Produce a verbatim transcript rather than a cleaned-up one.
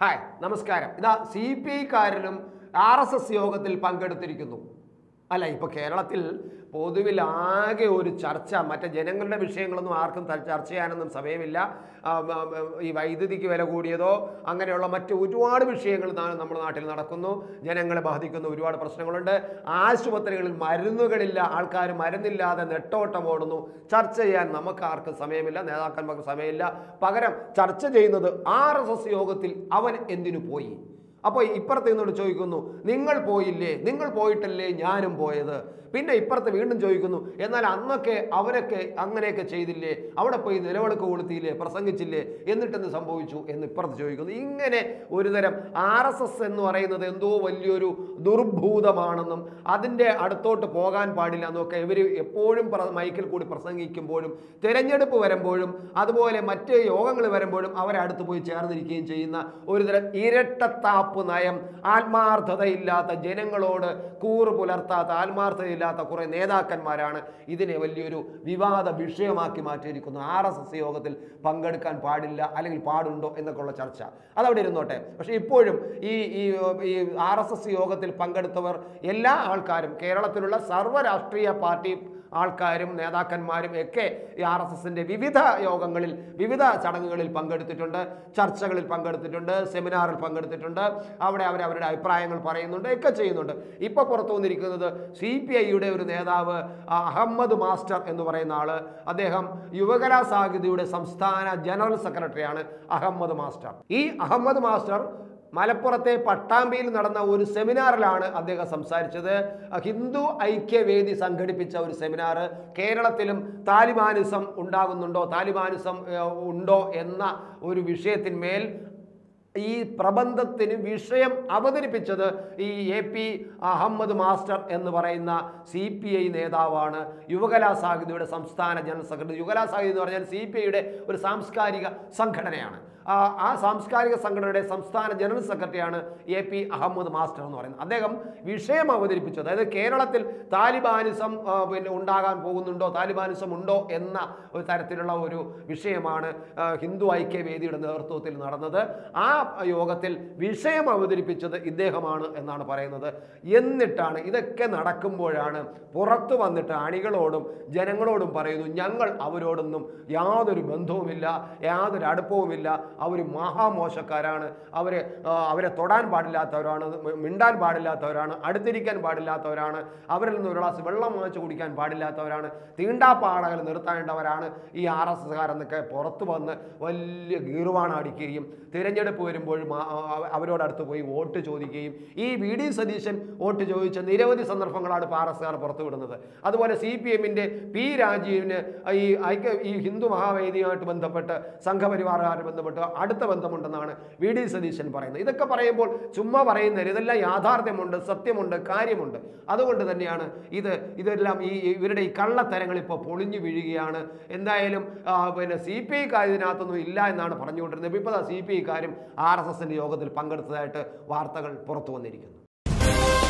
Hi നമസ്കാരം. ഇതാ C P ഐക്കാരനും ആർ എസ് എസ് യോഗത്തിൽ പങ്കെടുത്തിരിക്കുന്നു. അല്ല, ഇപ്പോൾ കേരളത്തിൽ പൊതുവിൽ ആകെ ഒരു ചർച്ച, മറ്റേ ജനങ്ങളുടെ വിഷയങ്ങളൊന്നും ആർക്കും ചർച്ച ചെയ്യാനൊന്നും സമയമില്ല. ഈ വൈദ്യുതിക്ക് വില കൂടിയതോ അങ്ങനെയുള്ള മറ്റ് ഒരുപാട് വിഷയങ്ങൾ നമ്മുടെ നാട്ടിൽ നടക്കുന്നു. ജനങ്ങളെ ബാധിക്കുന്ന ഒരുപാട് പ്രശ്നങ്ങളുണ്ട്. ആശുപത്രികളിൽ മരുന്നുകളില്ല, ആൾക്കാർ മരുന്നില്ലാതെ നെട്ടോട്ടം ഓടുന്നു. ചർച്ച ചെയ്യാൻ നമുക്ക് ആർക്കും സമയമില്ല, നേതാക്കന്മാർക്ക് സമയമില്ല. പകരം ചർച്ച ചെയ്യുന്നത് ആർ എസ് എസ് യോഗത്തിൽ അവൻ എന്തിനു പോയി. അപ്പോൾ ഇപ്പുറത്ത് നിന്നോട് ചോദിക്കുന്നു, നിങ്ങൾ പോയില്ലേ, നിങ്ങൾ പോയിട്ടല്ലേ ഞാനും പോയത്. പിന്നെ ഇപ്പുറത്ത് വീണ്ടും ചോദിക്കുന്നു, എന്നാൽ അന്നൊക്കെ അവരൊക്കെ അങ്ങനെയൊക്കെ ചെയ്തില്ലേ, അവിടെ പോയി നിലവിളക്ക് കൊളുത്തിയില്ലേ, പ്രസംഗിച്ചില്ലേ, എന്നിട്ടെന്ന് സംഭവിച്ചു എന്ന് ഇപ്പുറത്ത് ചോദിക്കുന്നു. ഇങ്ങനെ ഒരുതരം ആർ എസ് എസ് എന്ന് പറയുന്നത് എന്തോ വലിയൊരു ദുർഭൂതമാണെന്നും അതിൻ്റെ അടുത്തോട്ട് പോകാൻ പാടില്ല എന്നൊക്കെ ഇവർ എപ്പോഴും മൈക്കിൽ കൂടി പ്രസംഗിക്കുമ്പോഴും തിരഞ്ഞെടുപ്പ് വരുമ്പോഴും അതുപോലെ മറ്റ് യോഗങ്ങൾ വരുമ്പോഴും അവരെ അടുത്ത് പോയി ചേർന്നിരിക്കുകയും ചെയ്യുന്ന ഒരുതരം ഇരട്ടത്താപ്പ് നയം, ആത്മാർത്ഥതയില്ലാത്ത, ജനങ്ങളോട് കൂറ് പുലർത്താത്ത, ആത്മാർത്ഥതയില്ലാത്ത കുറെ നേതാക്കന്മാരാണ് ഇതിനെ വലിയൊരു വിവാദ വിഷയമാക്കി മാറ്റിയിരിക്കുന്നത്. ആർ എസ് എസ് യോഗത്തിൽ പങ്കെടുക്കാൻ പാടില്ല അല്ലെങ്കിൽ പാടുണ്ടോ എന്നൊക്കെയുള്ള ചർച്ച അതവിടെ ഇരുന്നോട്ടെ. പക്ഷെ ഇപ്പോഴും ഈ ഈ ആർ എസ് എസ് യോഗത്തിൽ പങ്കെടുത്തവർ എല്ലാ ആൾക്കാരും, കേരളത്തിലുള്ള സർവ്വ രാഷ്ട്രീയ പാർട്ടി ആൾക്കാരും നേതാക്കന്മാരും ഒക്കെ ഈ ആർ എസ് എസിൻ്റെ വിവിധ യോഗങ്ങളിൽ, വിവിധ ചടങ്ങുകളിൽ പങ്കെടുത്തിട്ടുണ്ട്, ചർച്ചകളിൽ പങ്കെടുത്തിട്ടുണ്ട്, സെമിനാറിൽ പങ്കെടുത്തിട്ടുണ്ട്. അവിടെ അവർ അവരുടെ അഭിപ്രായങ്ങൾ പറയുന്നുണ്ട്, ഒക്കെ ചെയ്യുന്നുണ്ട്. ഇപ്പോൾ പുറത്തു വന്നിരിക്കുന്നത് സി പി ഐയുടെ ഒരു നേതാവ് അഹമ്മദ് മാസ്റ്റർ എന്ന് പറയുന്ന ആള്, അദ്ദേഹം യുവകലാ സാഹിതിയുടെ സംസ്ഥാന ജനറൽ സെക്രട്ടറിയാണ് അഹമ്മദ് മാസ്റ്റർ. ഈ അഹമ്മദ് മാസ്റ്റർ മലപ്പുറത്തെ പട്ടാമ്പിയിൽ നടന്ന ഒരു സെമിനാറിലാണ് അദ്ദേഹം സംസാരിച്ചത്. ഹിന്ദു ഐക്യവേദി സംഘടിപ്പിച്ച ഒരു സെമിനാർ, കേരളത്തിലും താലിബാനിസം ഉണ്ടാകുന്നുണ്ടോ, താലിബാനിസം ഉണ്ടോ എന്ന ഒരു വിഷയത്തിന്മേൽ ഈ പ്രബന്ധത്തിന് വിഷയം അവതരിപ്പിച്ചത് ഈ എ പി അഹമ്മദ് മാസ്റ്റർ എന്ന് പറയുന്ന സി പി ഐ നേതാവാണ്. യുവകലാ സാഹിതിയുടെ സംസ്ഥാന ജനറൽ സെക്രട്ടറി. യുവകലാ സാഹിതി എന്ന് പറഞ്ഞാൽ സി പി ഐയുടെ ഒരു സാംസ്കാരിക സംഘടനയാണ്. ആ സാംസ്കാരിക സംഘടനയുടെ സംസ്ഥാന ജനറൽ സെക്രട്ടറിയാണ് എ പി അഹമ്മദ് മാസ്റ്റർ എന്ന് പറയുന്നത്. അദ്ദേഹം വിഷയം അവതരിപ്പിച്ചത്, അതായത് കേരളത്തിൽ താലിബാനിസം പിന്നെ ഉണ്ടാകാൻ പോകുന്നുണ്ടോ, താലിബാനിസം ഉണ്ടോ എന്ന ഒരു തരത്തിലുള്ള ഒരു വിഷയമാണ് ഹിന്ദു ഐക്യവേദിയുടെ നേതൃത്വത്തിൽ നടന്നത്. ആ യോഗത്തിൽ വിഷയം അവതരിപ്പിച്ചത് ഇദ്ദേഹമാണ് എന്നാണ് പറയുന്നത്. എന്നിട്ടാണ് ഇതൊക്കെ നടക്കുമ്പോഴാണ് പുറത്തു വന്നിട്ട് അണികളോടും ജനങ്ങളോടും പറയുന്നു, ഞങ്ങൾ അവരോടൊന്നും യാതൊരു ബന്ധവുമില്ല, യാതൊരു അടുപ്പവുമില്ല, അവർ മഹാമോശക്കാരാണ്, അവർ അവരെ തൊടാൻ പാടില്ലാത്തവരാണ്, മിണ്ടാൻ പാടില്ലാത്തവരാണ്, അടുത്തിരിക്കാൻ പാടില്ലാത്തവരാണ്, അവരിൽ നിന്ന് ഒരു ഗ്ലാസ് വെള്ളം വാങ്ങിച്ചു കുടിക്കാൻ പാടില്ലാത്തവരാണ്, തീണ്ടാപ്പാടകൾ നിർത്താണ്ടവരാണ് ഈ ആർ എസ് എസ്കാരെന്നൊക്കെ പുറത്തു വന്ന് വലിയ ഗീർവാണം അടിക്കുകയും തിരഞ്ഞെടുപ്പ് വരുമ്പോഴും അവരോടടുത്ത് പോയി വോട്ട് ചോദിക്കുകയും, ഈ വി ഡി സതീശൻ വോട്ട് ചോദിച്ച നിരവധി സന്ദർഭങ്ങളാണ് ഇപ്പോൾ ആർ എസ് കാർ പുറത്തുവിടുന്നത്. അതുപോലെ സി പി എമ്മിൻ്റെ പി രാജീവിന് ഈ ഐക്യ ഈ ഹിന്ദു മഹാവേദിയുമായിട്ട് ബന്ധപ്പെട്ട് സംഘപരിവാറുകാരുമായി ബന്ധപ്പെട്ട് അടുത്ത ബന്ധമുണ്ടെന്നാണ് വി ഡി സതീശൻ പറയുന്നത്. ഇതൊക്കെ പറയുമ്പോൾ ചുമ്മാ പറയുന്നതിന് ഇതെല്ലാം യാഥാർത്ഥ്യമുണ്ട്, സത്യമുണ്ട്, കാര്യമുണ്ട്. അതുകൊണ്ട് തന്നെയാണ് ഇത് ഇതെല്ലാം ഈ ഇവരുടെ ഈ കള്ളത്തരങ്ങൾ ഇപ്പോൾ പൊളിഞ്ഞു വീഴുകയാണ്. എന്തായാലും പിന്നെ സി പി ഐക്കാർ ഇതിനകത്തൊന്നും ഇല്ല എന്നാണ് പറഞ്ഞുകൊണ്ടിരുന്നത്. ഇപ്പോൾ സി പി ഐക്കാരും ആർ എസ് എസിൻ്റെ യോഗത്തിൽ പങ്കെടുത്തതായിട്ട് വാർത്തകൾ പുറത്തു വന്നിരിക്കുന്നു.